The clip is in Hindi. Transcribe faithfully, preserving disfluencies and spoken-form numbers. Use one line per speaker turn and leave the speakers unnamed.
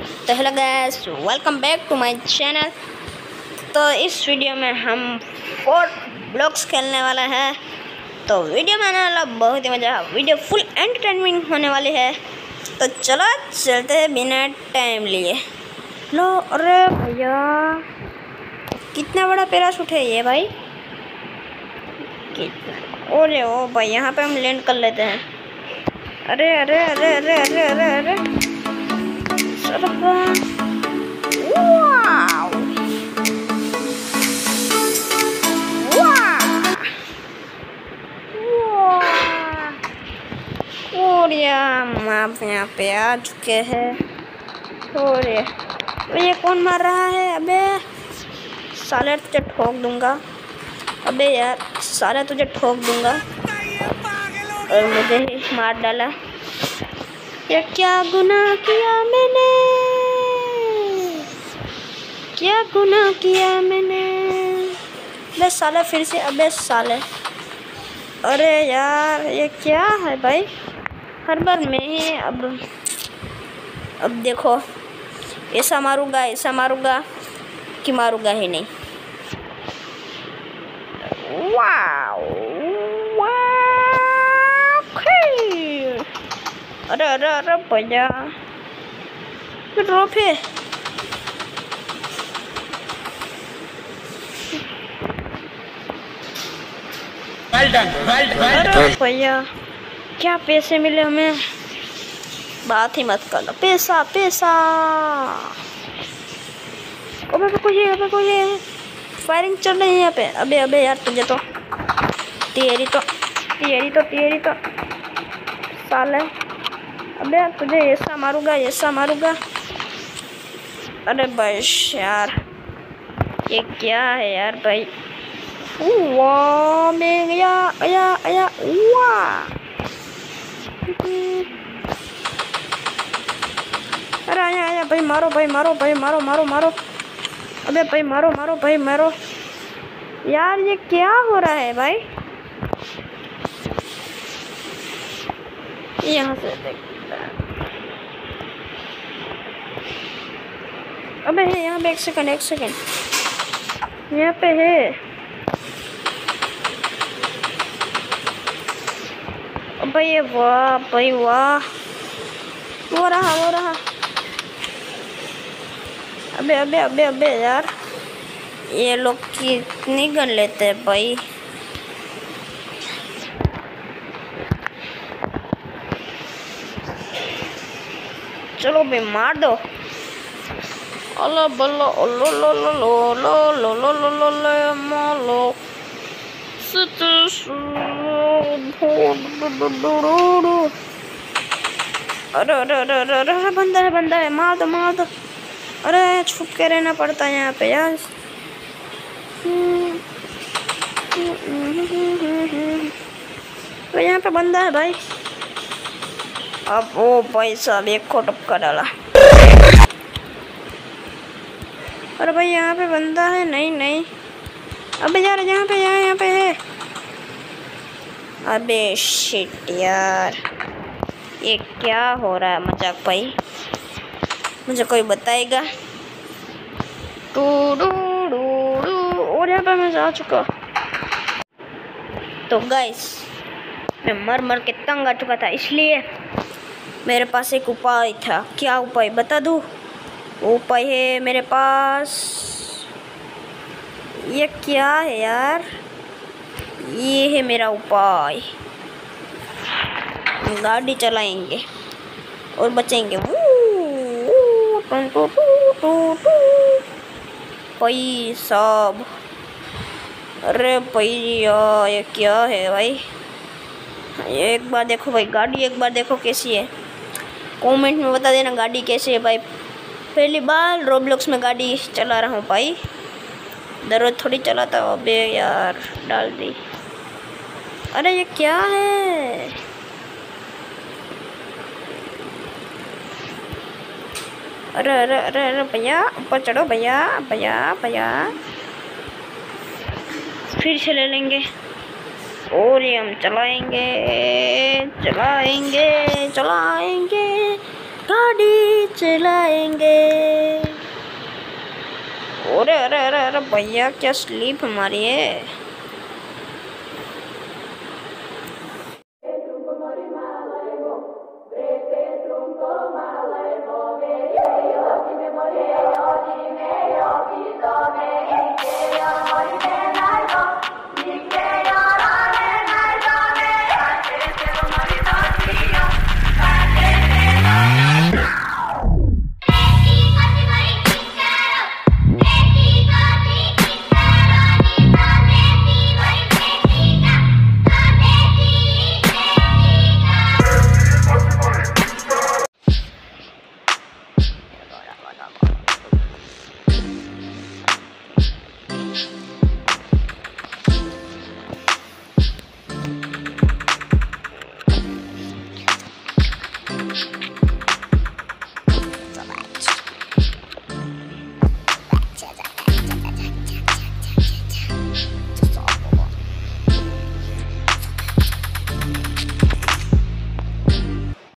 तो hello guys, welcome back to my channel. तो इस वीडियो में हम फोर ब्लॉक्स खेलने वाला है। तो वीडियो में आने वाला बहुत ही मज़ा, वीडियो फुल एंटरटेनमेंट होने वाली है। तो चलो चलते हैं बिना टाइम लिए। लो, अरे भैया कितना बड़ा पैराशूट है ये भाई, कितना। अरे ओ भाई, यहाँ पे हम लैंड कर लेते हैं। अरे अरे अरे अरे अरे अरे अरे वाव और हम आप यहाँ पे आ चुके हैं। और ये ये कौन मार रहा है? अबे साले तुझे ठोक दूंगा। अबे यार साले तुझे ठोक दूंगा। और मुझे ही मार डाला। ये क्या गुनाह किया मैंने, क्या गुनाह किया मैंने? अबे साले फिर से, अबे साले। अरे यार ये क्या है भाई, हर बार मैं ही। अब अब देखो, ऐसा मारूंगा ऐसा मारूंगा कि मारूंगा ही नहीं। वाव अरे अरे अरे भैया ड्रॉप है।
well done, well done.
अरे भैया क्या पैसे मिले हमें, बात ही मत कर। पैसा पैसा। अबे कोई है, अबे कोई है, फायरिंग चल रही है यहाँ पे। अबे अबे यार तुझे तो तेरी तो तेरी तो तेरी तो साले। अबे तुझे ऐसा मारूंगा ऐसा मारूंगा। अरे बस यार ये क्या है यार भाई। वाह मैं गया, आया आया वाह। अरे आया आया भाई, मारो भाई मारो भाई मारो मारो मारो। अबे भाई मारो मारो भाई मारो। यार ये क्या हो रहा है भाई? यहाँ से देख। अबे है यहाँ पे, एक सेकंड एक सेकंड यहाँ पे है। अबे ये वाह भाई वाह, वो रहा वो रहा। अबे अबे अबे अबे यार ये लोग कितनी गन लेते हैं भाई। चलो भाई मार दो। अल्लाह बल्ला लो लो लो लो लो लो लो लो लो लो मालो अरे अरे अरे अरे अरे बंदा है बंदा है, मार दो मार दो। अरे छुप के रहना पड़ता है यहाँ पे यार। तो यहाँ पे बंदा है भाई। अब वो भाई साहब एक को टपका डाला। अरे भाई यहाँ पे बंदा है, नहीं नहीं। अबे यार यहाँ पे यहाँ यहाँ पे है। अबे शिट यार ये क्या हो रहा है मजाक भाई, मुझे कोई बताएगा? टू डू डू डू। और यहाँ पे मैं जा चुका। तो गाइस मैं मर मर के तंग आ चुका था, इसलिए मेरे पास एक उपाय था। क्या उपाय बता दूँ? उपाय है मेरे पास। ये क्या है यार? ये है मेरा उपाय। गाड़ी चलाएंगे और बचेंगे। भाई साहब, अरे भैया ये क्या है भाई? एक बार देखो भाई गाड़ी, एक बार देखो कैसी है। कमेंट में बता देना गाड़ी कैसी है भाई। पहली बार रोब्लॉक्स में गाड़ी चला रहा हूँ भाई, दररोज थोड़ी चलाता हूँ। अबे यार डाल दी। अरे ये क्या है? अरे अरे अरे अरे भैया ऊपर चढ़ो भैया भैया भैया। फिर से ले लेंगे और ये हम चलाएंगे चलाएंगे चलाएंगे गाड़ी चलाएंगे। अरे अरे अरे अरे भैया क्या स्लीप हमारी है।